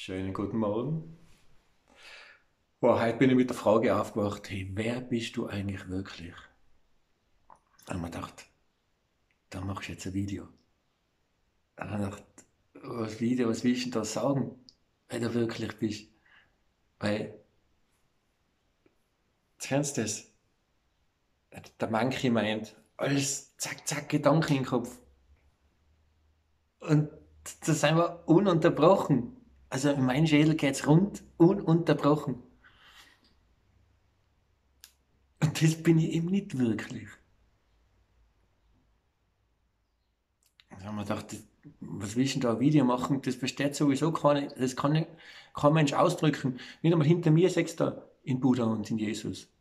Schönen guten Morgen. Boah, heute bin ich mit der Frage aufgewacht, hey, wer bist du eigentlich wirklich? Da haben wir gedacht, da machst du jetzt ein Video. Da haben wir gedacht, was Video, was willst du denn da sagen, wer du wirklich bist? Weil, jetzt kennst du das, der Manche meint, alles zack, zack, Gedanken im Kopf. Und das sind wir ununterbrochen. Also in meinem Schädel geht's rund, ununterbrochen. Und das bin ich eben nicht wirklich. Da haben wir gedacht, was willst du denn da ein Video machen? Das versteht sowieso keiner, das kann nicht, kein Mensch ausdrücken. Nicht einmal hinter mir sechst du in Buddha und in Jesus.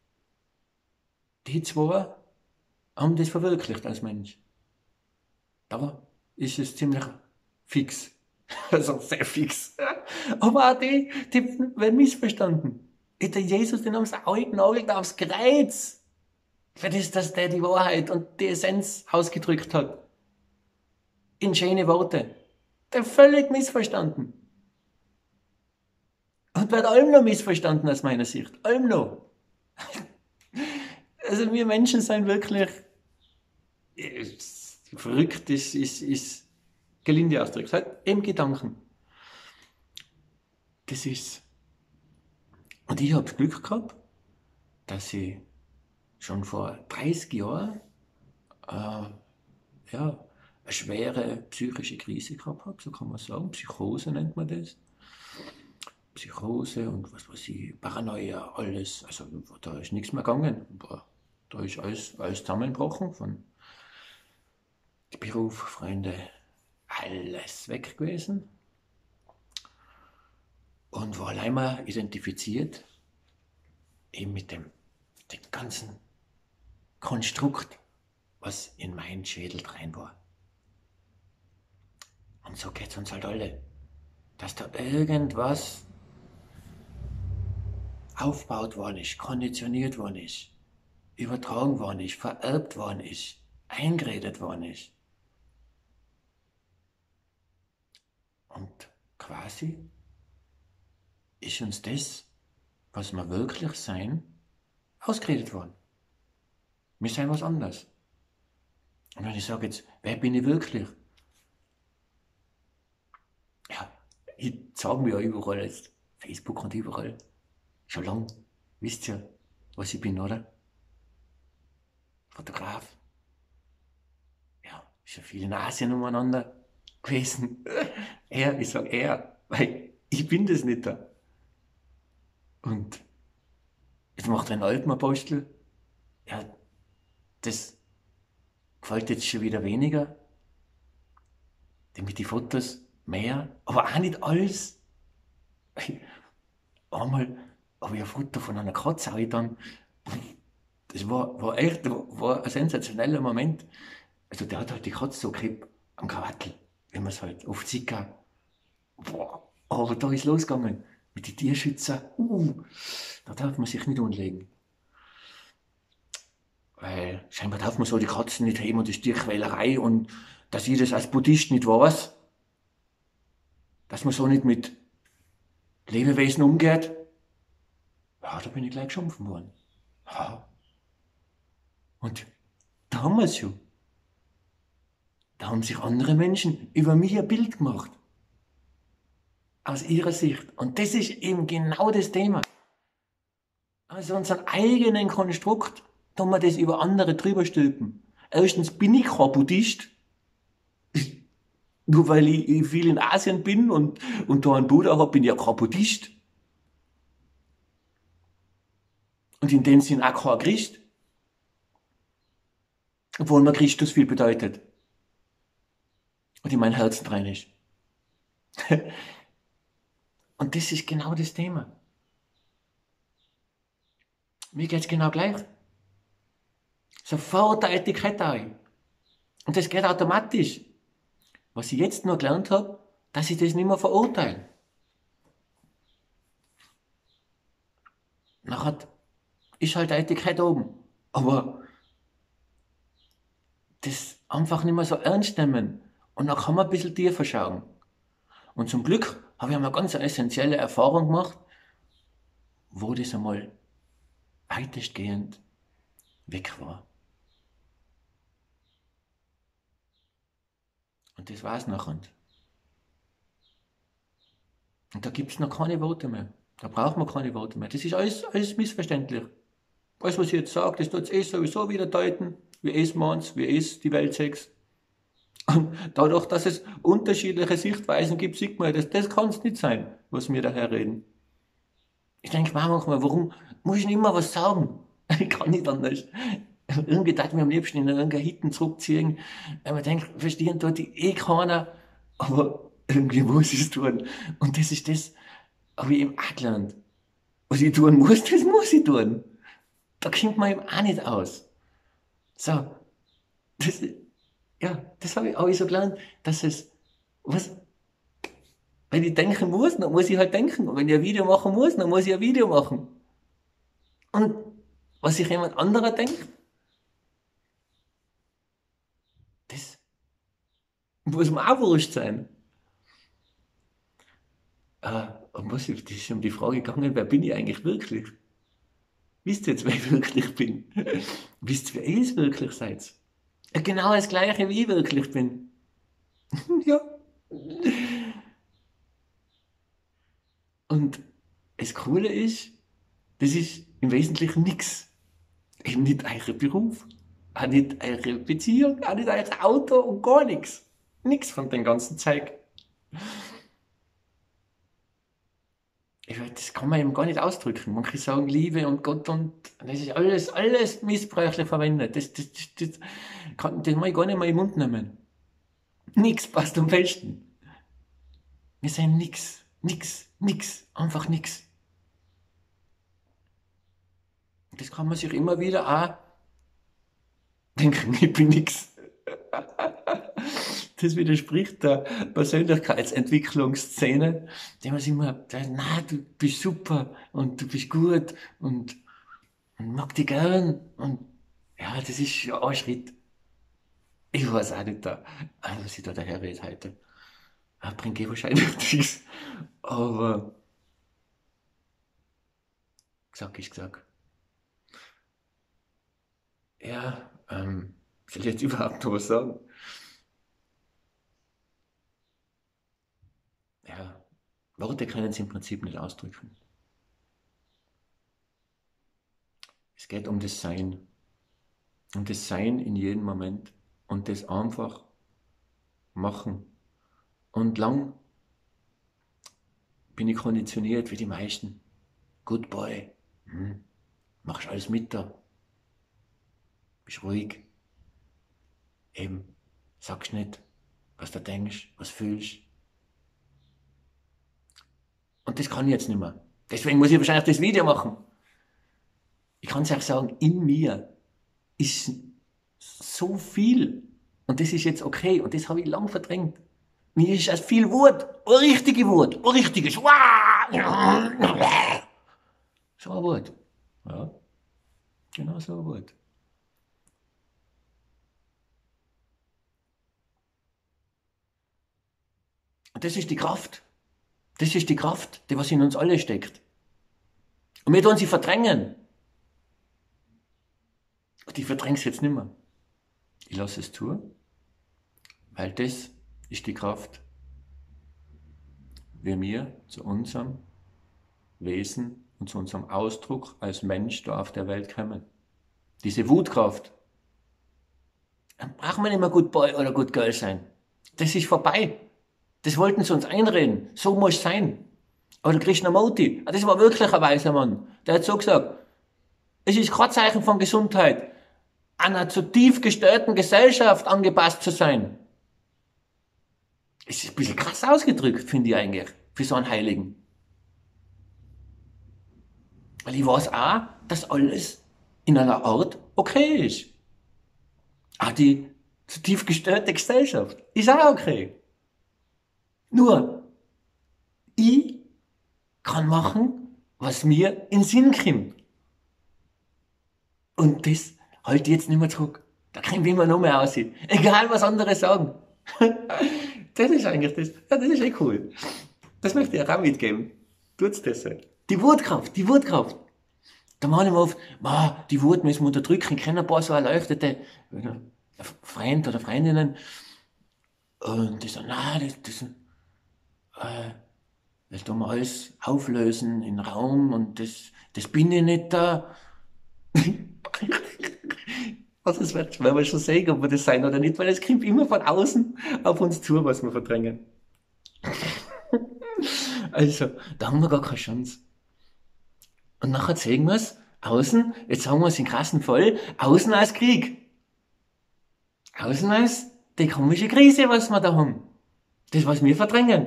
Die zwei haben das verwirklicht als Mensch. Da ist es ziemlich fix. Also sehr fix. Aber auch die werden missverstanden. Der Jesus, den haben sie auch genagelt aufs Kreuz. Für das, dass der die Wahrheit und die Essenz ausgedrückt hat. In schöne Worte. Der völlig missverstanden. Und wird allem noch missverstanden aus meiner Sicht. Allem noch. Also wir Menschen sind wirklich verrückt, ist gelinde ausgedrückt. Halt im Gedanken. Das ist. Und ich habe das Glück gehabt, dass ich schon vor 30 Jahren ja, eine schwere psychische Krise gehabt habe, so kann man sagen. Psychose nennt man das. Psychose und was weiß ich, Paranoia, alles. Also da ist nichts mehr gegangen. Da ist alles zusammengebrochen, von Beruf, Freunde, alles weg gewesen. Und war allein mal identifiziert, eben mit dem ganzen Konstrukt, was in meinen Schädel rein war. Und so geht es uns halt alle. Dass da irgendwas aufgebaut worden ist, konditioniert worden ist, übertragen worden ist, vererbt worden ist, eingeredet worden ist. Und quasi ist uns das, was wir wirklich sein, ausgeredet worden. Wir sind was anderes. Und wenn ich sage jetzt, wer bin ich wirklich? Ja, ich sage mir ja überall jetzt, Facebook und überall, schon lang, wisst ihr, was ich bin, oder? Fotograf. Ja, ist ja viel in Asien umeinander gewesen. Ich sage er, weil ich bin das nicht da. Und jetzt macht ein Alpenapostel, ja, das gefällt jetzt schon wieder weniger, damit die Fotos mehr, aber auch nicht alles. Einmal habe ich ein Foto von einer Katze dann, das war echt, war ein sensationeller Moment. Also der hat halt die Katze so gekriegt am Krawattel, wie man es halt oft sieht. Boah, aber da ist losgegangen mit den Tierschützern. Da darf man sich nicht umlegen. Weil scheinbar darf man so die Katzen nicht heben und das ist Tierquälerei und dass ich das als Buddhist nicht weiß, dass man so nicht mit Lebewesen umgeht, ja, da bin ich gleich geschumpfen worden. Ja. Und da haben wir es schon. Da haben sich andere Menschen über mich ein Bild gemacht. Aus ihrer Sicht. Und das ist eben genau das Thema. Also unseren eigenen Konstrukt tun wir das über andere drüber stülpen. Erstens bin ich kein Buddhist. Nur weil ich viel in Asien bin und da einen Buddha habe, bin ich ja kein Buddhist. Und in dem Sinn auch kein Christ. Obwohl mir Christus viel bedeutet. Und in mein Herzen rein ist. Und das ist genau das Thema. Mir geht's genau gleich. Sofort eine Etikette ein. Und das geht automatisch. Was ich jetzt nur gelernt habe, dass ich das nicht mehr verurteile. Nachher ist halt eine Etikette oben. Aber das einfach nicht mehr so ernst nehmen. Und dann kann man ein bisschen tiefer schauen. Und zum Glück habe ich einmal ganz eine essentielle Erfahrung gemacht, wo das einmal weitestgehend weg war. Und das war es nachher. Und da gibt es noch keine Worte mehr. Da braucht man keine Worte mehr. Das ist alles missverständlich. Alles, was ich jetzt sage, das tut es sowieso wieder deuten, wie es meint, wie es die Welt sieht. Und dadurch, dass es unterschiedliche Sichtweisen gibt, sieht man, das kann es nicht sein, was wir daher reden. Ich denke mir manchmal, warum muss ich nicht immer was sagen? Ich kann nicht anders. Irgendwie darf ich mich am liebsten in irgendeine Hitten zurückziehen. Weil man denkt, verstehen tut die eh keiner, aber irgendwie muss ich es tun. Und das ist das, habe ich eben auch gelernt. Was ich tun muss, das muss ich tun. Da kommt man eben auch nicht aus. So, das, ja, das habe ich so gelernt, dass es, was, wenn ich denken muss, dann muss ich halt denken. Und wenn ich ein Video machen muss, dann muss ich ein Video machen. Und was sich jemand anderer denkt, das muss mir auch wurscht sein. Und das ist um die Frage gegangen, wer bin ich eigentlich wirklich? Wisst ihr jetzt, wer ich wirklich bin? Wisst ihr, wer ihr es wirklich seid? Genau das Gleiche, wie ich wirklich bin. Ja. Und das Coole ist, das ist im Wesentlichen nichts. Eben nicht euer Beruf, auch nicht eure Beziehung, auch nicht euer Auto und gar nichts. Nichts von dem ganzen Zeug. Das kann man eben gar nicht ausdrücken. Man kann sagen Liebe und Gott und das ist alles missbräuchlich verwendet. Das kann ich gar nicht mehr im Mund nehmen. Nichts passt am besten. Wir sind nix, einfach nix. Das kann man sich immer wieder auch denken, ich bin nix. Das widerspricht der Persönlichkeitsentwicklungsszene, die man sich immer sagt, na, du bist super und du bist gut und mag dich gern und ja, das ist ja ein Schritt. Ich weiß auch nicht, was ich da daher rede heute. Bringt wahrscheinlich nichts. Aber gesagt ist gesagt. Ja, soll ich jetzt überhaupt noch was sagen? Ja, Worte können es im Prinzip nicht ausdrücken. Es geht um das Sein. Um das Sein in jedem Moment. Und das einfach machen. Und lang bin ich konditioniert wie die meisten. Good boy. Machst alles mit da. Bist ruhig. Eben, sagst nicht, was du denkst, was fühlst. Und das kann ich jetzt nicht mehr. Deswegen muss ich wahrscheinlich das Video machen. Ich kann es auch sagen, in mir ist so viel. Und das ist jetzt okay. Und das habe ich lang verdrängt. Mir ist als viel Wut. Eine richtige Wut. Ein richtiges. So ein Wut. Ja. Genau so ein Wut. Und das ist die Kraft. Das ist die Kraft, die was in uns alle steckt. Und wir tun sie verdrängen. Und ich verdränge es jetzt nicht mehr. Ich lasse es tun, weil das ist die Kraft, wie wir zu unserem Wesen und zu unserem Ausdruck als Mensch da auf der Welt kommen. Diese Wutkraft. Dann brauchen wir nicht mehr Good Boy oder Good Girl sein. Das ist vorbei. Das wollten sie uns einreden. So muss es sein. Aber der Krishnamurti, das war wirklich ein weiser Mann. Der hat so gesagt, es ist kein Zeichen von Gesundheit, einer zutiefst gestörten Gesellschaft angepasst zu sein. Es ist ein bisschen krass ausgedrückt, finde ich eigentlich, für so einen Heiligen. Weil ich weiß auch, dass alles in einer Art okay ist. Auch die zutiefst gestörte Gesellschaft ist auch okay. Nur, ich kann machen, was mir in den Sinn kommt. Und das halte ich jetzt nicht mehr zurück. Da kriegen wir immer noch mehr aus. Egal, was andere sagen. Das ist eigentlich das. Ja, das ist eh cool. Das möchte ich auch mitgeben. Tut's das so. Die Wutkraft, die Wutkraft. Da machen wir oft, die Wut müssen wir unterdrücken. Ich kenne ein paar so erleuchtete Freunde oder Freundinnen. Und die sagen, das tun wir alles auflösen in Raum und das bin ich nicht da. Also es werden wir schon sehen, ob wir das sein oder nicht, weil es kommt immer von außen auf uns zu, was wir verdrängen. Also, da haben wir gar keine Chance. Und nachher sehen wir es, außen, jetzt sagen wir es in krassen Fall, außen als Krieg. Außen als die komische Krise, was wir da haben. Das, was wir verdrängen.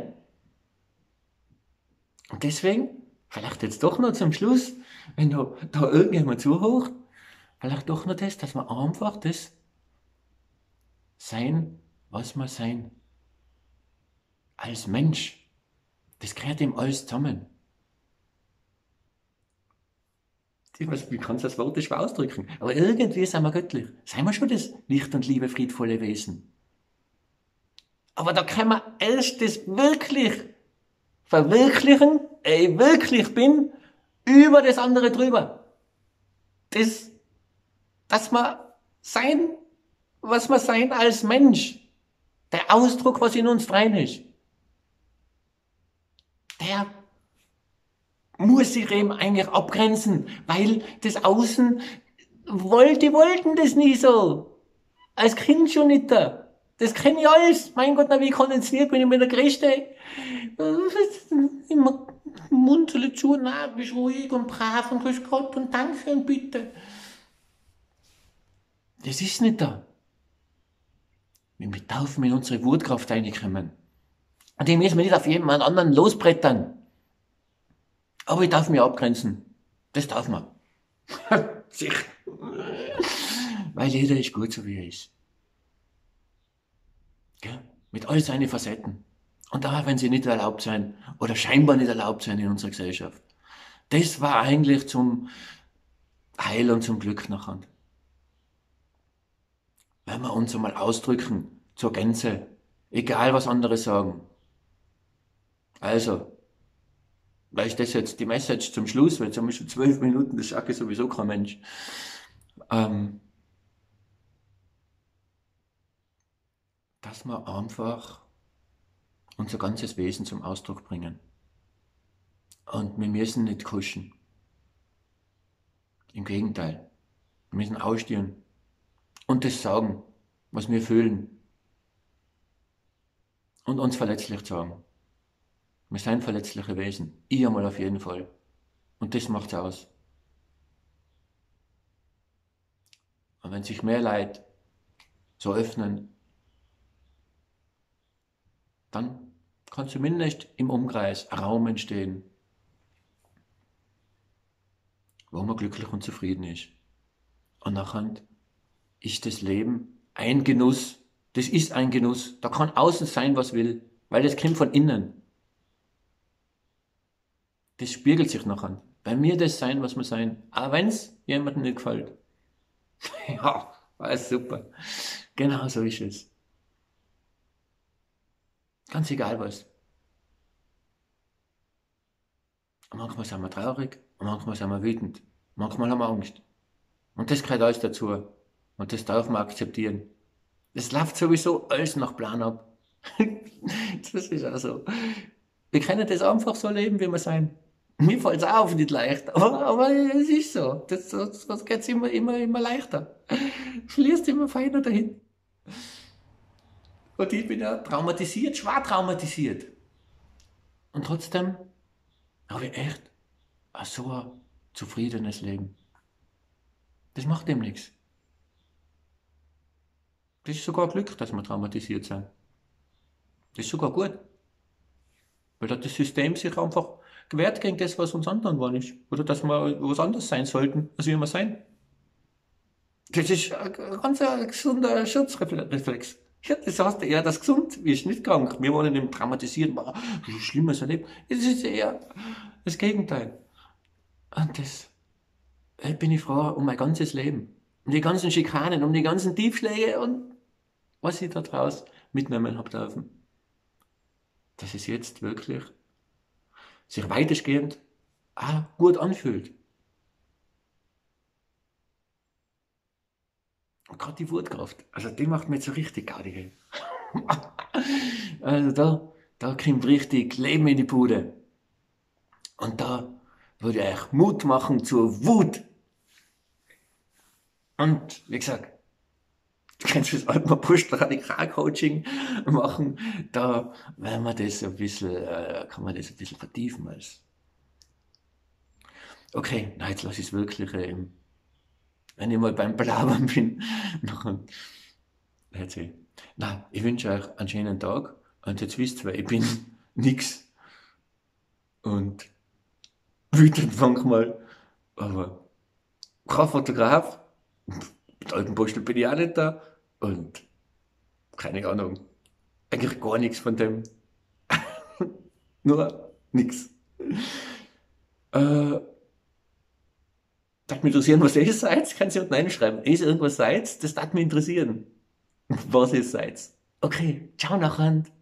Und deswegen, vielleicht jetzt doch noch zum Schluss, wenn da irgendjemand zuhört, vielleicht doch noch das, dass wir einfach das sein, was wir sein. Als Mensch. Das gehört ihm alles zusammen. Wie kannst du das Wort schwer ausdrücken? Aber irgendwie sind wir göttlich. Seien wir schon das Licht und Liebe, friedvolle Wesen. Aber da kann man erst das wirklich verwirklichen, ich wirklich bin, über das andere drüber. Dass man sein, was man sein als Mensch, der Ausdruck, was in uns rein ist, der muss sich eben eigentlich abgrenzen, weil das Außen die wollten das nie so. Als Kind schon nicht da. Das kenne ich alles. Mein Gott, wie konditioniert bin ich mit der Größte. Immer Mund zu, bist ruhig und brav und grüß Gott und danke und bitte. Das ist nicht da. Wenn wir taufen in unsere Wutkraft reinkommen. Und die müssen wir nicht auf jemanden anderen losbrettern. Aber ich darf mich abgrenzen. Das darf man. Sicher. Weil jeder ist gut, so wie er ist. Gell? Mit all seinen Facetten. Und auch wenn sie nicht erlaubt sein, oder scheinbar nicht erlaubt sein in unserer Gesellschaft. Das war eigentlich zum Heil und zum Glück nachher. Wenn wir uns einmal ausdrücken, zur Gänze, egal was andere sagen. Also, weil ich das jetzt die Message zum Schluss, weil jetzt haben wir schon 12 Minuten, das schafft sowieso kein Mensch. Dass wir einfach unser ganzes Wesen zum Ausdruck bringen. Und wir müssen nicht kuschen. Im Gegenteil. Wir müssen ausstehen und das sagen, was wir fühlen. Und uns verletzlich sagen. Wir sind verletzliche Wesen. Ich einmal auf jeden Fall. Und das macht's aus. Und wenn sich mehr Leute so öffnen, dann kann zumindest im Umkreis ein Raum entstehen, wo man glücklich und zufrieden ist. Und nachher ist das Leben ein Genuss. Das ist ein Genuss. Da kann außen sein, was will, weil das kommt von innen. Das spiegelt sich nachher. Bei mir das sein, was wir sein, auch wenn es jemandem nicht gefällt. Ja, war super. Genau so ist es. Ganz egal was. Und manchmal sind wir traurig, und manchmal sind wir wütend. Manchmal haben wir Angst. Und das gehört alles dazu. Und das darf man akzeptieren. Das läuft sowieso alles nach Plan ab. Das ist auch so. Wir können das einfach so leben, wie wir sein. Mir fällt es auch nicht leicht, aber es ist so. Das geht immer leichter. Fließt immer feiner dahin. Und ich bin ja traumatisiert, schwer traumatisiert. Und trotzdem habe ich echt so ein zufriedenes Leben. Das macht dem nichts. Das ist sogar Glück, dass wir traumatisiert sind. Das ist sogar gut. Weil da das System sich einfach gewehrt gegen das, was uns anderen war nicht. Oder dass wir was anderes sein sollten, als wir sein. Das ist ein ganz gesunder Schutzreflex. Ja, das heißt eher, dass gesund ist, nicht krank. Wir wollen nicht traumatisieren, Schlimmes erlebt. Das ist eher das Gegenteil. Und das bin ich froh um mein ganzes Leben. Um die ganzen Schikanen, um die ganzen Tiefschläge und was ich da draus mitnehmen habe dürfen. dass es jetzt wirklich sich weitestgehend auch gut anfühlt. Und gerade die Wutkraft, also die macht mir jetzt so richtig Gaudi. Also da kommt richtig Leben in die Bude. Und da würde ich euch Mut machen zur Wut. Und wie gesagt, du kannst fürs Alpenapostol Radikalcoaching machen. Da werden wir das ein bisschen, kann man das ein bisschen vertiefen. Okay, na jetzt lass ich es wirklich, wenn ich mal beim Blabbern bin, nachher erzähl. Na, ich wünsche euch einen schönen Tag und jetzt wisst ihr, weil ich bin nix und wütend manchmal, aber kein Fotograf, mit Alpenpostel bin ich auch nicht da und keine Ahnung, eigentlich gar nichts von dem, nur nix. Äh, Darf mich interessieren, was ihr seid? Kannst du unten reinschreiben. Ist irgendwas seid? Das darf mich interessieren. Was ihr seid. Okay, ciao nachher.